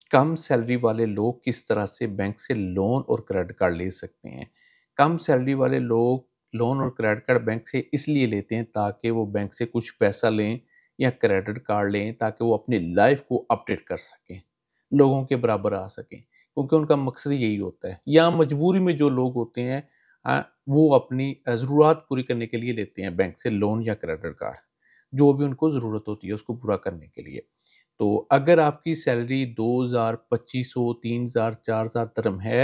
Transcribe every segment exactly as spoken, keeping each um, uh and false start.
कम salary वाले लोग किस तरह से बैंक से लोन और क्रेडिट कार्ड ले सकते हैं। कम सैलरी वाले लोग लोन और क्रेडिट कार्ड बैंक से इसलिए लेते हैं ताकि वो बैंक से कुछ पैसा लें या क्रेडिट कार्ड लें ताकि वो अपनी लाइफ को अपडेट कर सकें, लोगों के बराबर आ सकें, क्योंकि उनका मकसद यही होता है। या मजबूरी में जो लोग होते हैं अ, वो अपनी अ, ज़रूरत पूरी करने के लिए लेते हैं बैंक से लोन या क्रेडिट कार्ड, जो भी उनको ज़रूरत होती है उसको पूरा करने के लिए। तो अगर आपकी सैलरी दो हज़ार, पच्चीस सौ, तीन हज़ार, चार हज़ार दिरहम है,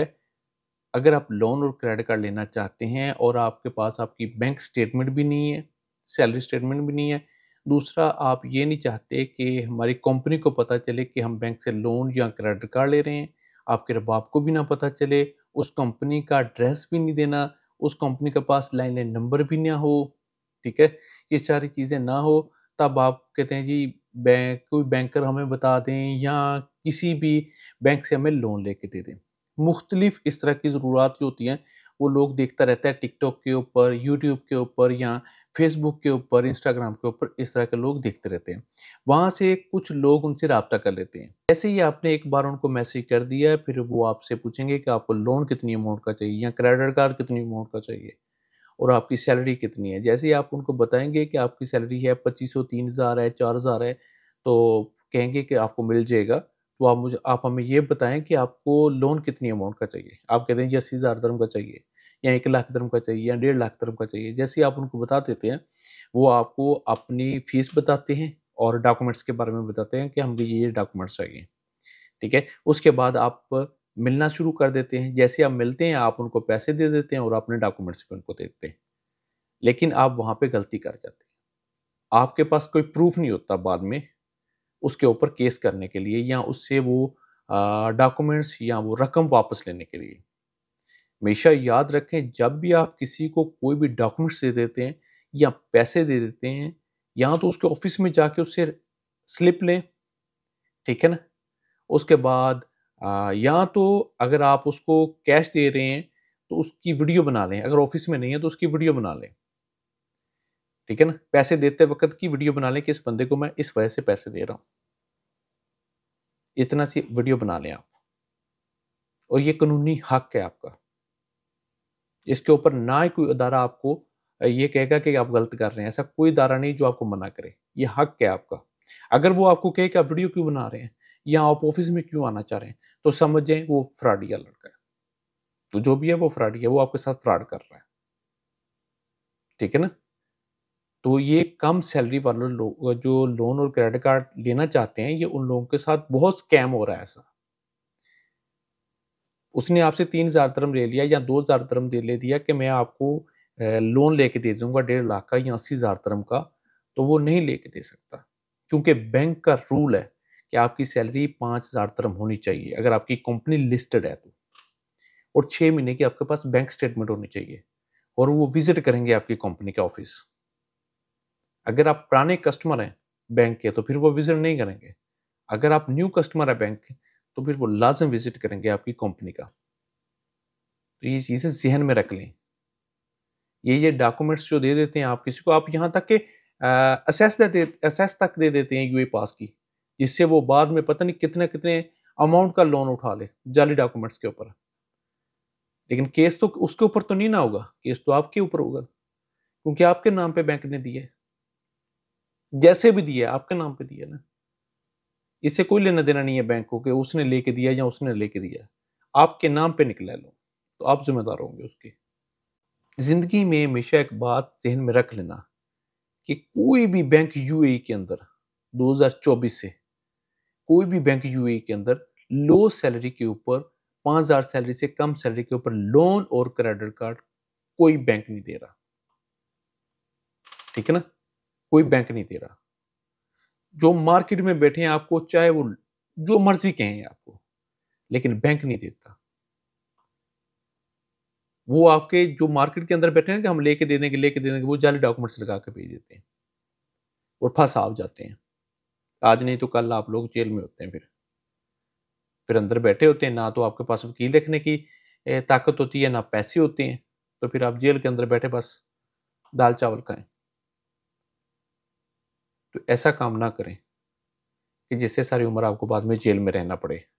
अगर आप लोन और क्रेडिट कार्ड लेना चाहते हैं और आपके पास आपकी बैंक स्टेटमेंट भी नहीं है, सैलरी स्टेटमेंट भी नहीं है, दूसरा आप ये नहीं चाहते कि हमारी कंपनी को पता चले कि हम बैंक से लोन या क्रेडिट कार्ड ले रहे हैं, आपके बाप को भी ना पता चले, उस कंपनी का एड्रेस भी नहीं देना, उस कंपनी के पास लैंडलाइन नंबर भी ना हो, ठीक है? ये सारी चीज़ें ना हो, तब आप कहते हैं जी बैंक कोई बैंकर हमें बता दें या किसी भी बैंक से हमें लोन लेके दे दें। मुख्तलिफ इस तरह की ज़रूरत जो होती हैं, वो लोग देखता रहता है टिकटॉक के ऊपर, यूट्यूब के ऊपर या फेसबुक के ऊपर, इंस्टाग्राम के ऊपर, इस तरह के लोग देखते रहते हैं। वहाँ से कुछ लोग उनसे राब्ता कर लेते हैं। जैसे ही आपने एक बार उनको मैसेज कर दिया, फिर वो आपसे पूछेंगे कि आपको लोन कितनी अमाउंट का चाहिए या क्रेडिट कार्ड कितनी अमाउंट का चाहिए और आपकी सैलरी कितनी है। जैसे ही आप उनको बताएँगे कि आपकी सैलरी है पच्चीस सौ, तीन हज़ार है, चार हज़ार है, तो कहेंगे कि आपको मिल जाएगा। तो आप मुझे आप हमें ये बताएँ कि आपको लोन कितनी अमाउंट का चाहिए? आप कहते हैं जी अस्सी हज़ार दिरहम का चाहिए या एक लाख दिरहम का चाहिए या डेढ़ लाख दिरहम का चाहिए। जैसे ही आप उनको बता देते हैं, वो आपको अपनी फीस बताते हैं और डॉक्यूमेंट्स के बारे में बताते हैं कि हमें ये-ये डॉक्यूमेंट्स चाहिए, ठीक है? उसके बाद आप मिलना शुरू कर देते हैं। जैसे आप मिलते हैं, आप उनको पैसे दे देते हैं और अपने डॉक्यूमेंट्स भी उनको दे देते हैं। लेकिन आप वहाँ पे गलती कर जाते हैं। आपके पास कोई प्रूफ़ नहीं होता बाद में उसके ऊपर केस करने के लिए या उससे वो अ, डॉक्यूमेंट्स या वो रकम वापस लेने के लिए। हमेशा याद रखें जब भी आप किसी को कोई भी डॉक्यूमेंट्स दे देते हैं या पैसे दे देते हैं, या तो उसके ऑफ़िस में जाके उससे स्लिप लें, ठीक है ना? उसके बाद अ, या तो अगर आप उसको कैश दे रहे हैं, तो उसकी वीडियो बना लें। अगर ऑफ़िस में नहीं है तो उसकी वीडियो बना लें। ठीक है ना? पैसे देते वक़्त की वीडियो बना लें कि इस बंदे को मैं इस वजह से पैसे दे रहा हूँ। इतना सी वीडियो बना लें आप और ये कानूनी हक है आपका। इसके ऊपर ना ही कोई अदारा आपको अ, ये कहेगा कि आप गलत कर रहे हैं। ऐसा कोई अदारा नहीं जो आपको मना करे। ये हक है आपका। अगर वो आपको कहे कि आप वीडियो क्यों बना रहे हैं या आप ऑफ़िस में क्यों आना चाह रहे हैं, तो समझ जाएँ वो फ्रॉडिया लड़का है। तो जो भी है वो फ्रॉडी है, वो आपके साथ फ्रॉड कर रहा है। ठीक है ना? तो ये कम सैलरी वाले लोग जो लोन और क्रेडिट कार्ड लेना चाहते हैं, ये उन लोगों के साथ बहुत स्कैम हो रहा है ऐसा। उसने आपसे तीन हज़ार दिरहम ले लिया या दो हज़ार दिरहम दे ले दिया कि मैं आपको अ, लोन लेके दे दूँगा डेढ़ लाख का या अस्सी हज़ार दिरहम का, तो वो नहीं लेके दे सकता। क्योंकि बैंक का रूल है कि आपकी सैलरी पाँच हज़ार दिरहम होनी चाहिए, अगर आपकी कंपनी लिस्टेड है तो। और छह महीने की आपके पास बैंक स्टेटमेंट होनी चाहिए और वो विज़िट करेंगे आपकी कंपनी के ऑफ़िस। अगर आप पुराने कस्टमर हैं बैंक के, तो फिर वो विज़िट नहीं करेंगे। अगर आप न्यू कस्टमर हैं बैंक के, तो फिर वो लाज़िम विज़िट करेंगे आपकी कंपनी का। तो ये चीज़ें ज़हन में रख लें। ये ये डॉक्यूमेंट्स जो दे देते हैं आप किसी को, आप यहाँ तक कि अ, असेस दे दे असेस तक दे देते हैं यूए पास की, जिससे वो बाद में पता नहीं कितने-कितने अमाउंट का लोन उठा ले, जाली डॉक्यूमेंट्स के ऊपर। लेकिन केस तो उसके ऊपर तो नहीं ना होगा, केस तो आपके ऊपर होगा, क्योंकि आपके नाम पे बैंक ने दिए। जैसे भी दिए, आपके नाम पे दिए ना। इससे कोई लेना-देना नहीं है बैंक को कि उसने लेके दिया या उसने लेके दिया। आपके नाम पे निकला है लोन, तो आप ज़िम्मेदार होंगे उसके। ज़िंदगी में हमेशा एक बात ज़हन में रख लेना कि कोई भी बैंक यूएई के अंदर दो हज़ार चौबीस से कोई भी बैंक यूएई के अंदर लो सैलरी के ऊपर पाँच हज़ार सैलरी से कम सैलरी के ऊपर लोन और क्रेडिट कार्ड कोई बैंक नहीं दे रहा। ठीक है ना? कोई बैंक नहीं दे रहा। जो मार्केट में बैठे हैं आपको चाहे वो जो मर्ज़ी कहें आपको, लेकिन बैंक नहीं देता। वो आपके जो मार्केट के अंदर बैठे हैं कि हम लेके दे देंगे, लेके दे देंगे, वो जाली डॉक्यूमेंट्स लगा के भेज देते हैं और फँसा आप जाते हैं। आज नहीं तो कल आप लोग जेल में होते हैं फिर। फिर अंदर बैठे होते हैं, ना तो आपके पास वकील रखने की ए, ताकत होती है, ना पैसे होते हैं, तो फिर आप जेल के अंदर बैठे बस दाल-चावल खाएँ। तो ऐसा काम ना करें कि जिससे सारी उम्र आपको बाद में जेल में रहना पड़े।